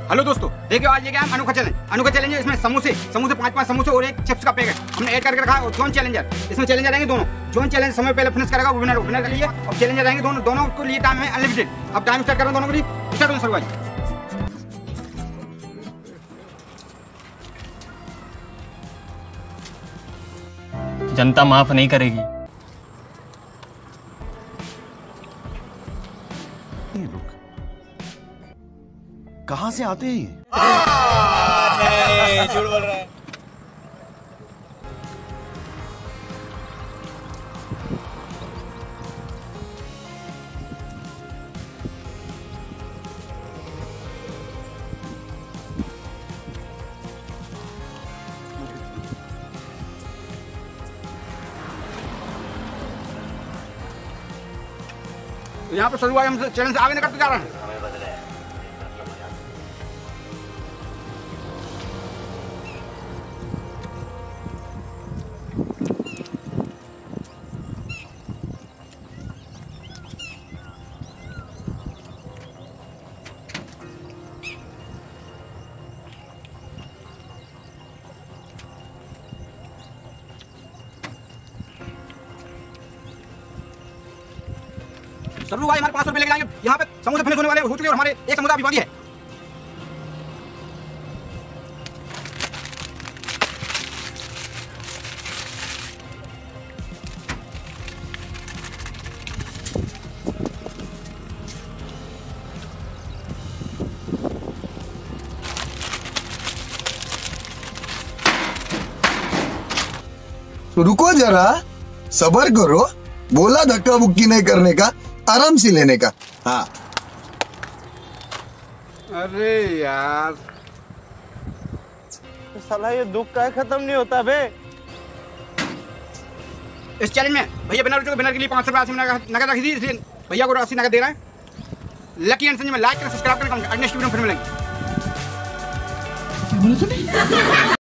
Hello दोस्तों, देखिए आज लेके आए अनोखा चैलेंज। इसमें समोसे 5 समोसे और एक चिप्स का पैकेट हमने ऐड करके रखा है। और जोन चैलेंजर, इसमें चैलेंजर रहेंगे दोनों। जोन चैलेंज समय पहले फिनिश करेगा वो विनर के लिए, और चैलेंजर रहेंगे दोनों को लिए टाइम है अनलिमिटेड। अब टाइम स्टार्ट कर रहे हैं दोनों के लिए। स्टार्ट करो भाई। जनता माफ नहीं करेगी। कहां से आते हैं ये? नहीं, झूठ बोल रहा है। यहाँ पर शुरुआत हम चैलेंज आगे नहीं करते जा रहे हैं। सरू भाई हमारे 500 रुपए लेके जाएंगे। यहाँ पे समोसे फिनिश होने वाले हो चुके और हमारे एक समोसा अभी बाकी है। तो रुको जरा, सब्र करो। बोला धक्का बुक्की नहीं करने का, आराम से लेने का। हाँ। अरे यार, साला ये दुख का खत्म नहीं होता बे। इस चैलेंज में भैया विनर के लिए 500 रुपए नगद रखी थी, इसलिए भैया को 80 नगद दे रहा है। लकी एंड संजय में लाइक करें, सब्सक्राइब करें, नेक्स्ट वीडियो में फिर मिलेंगे।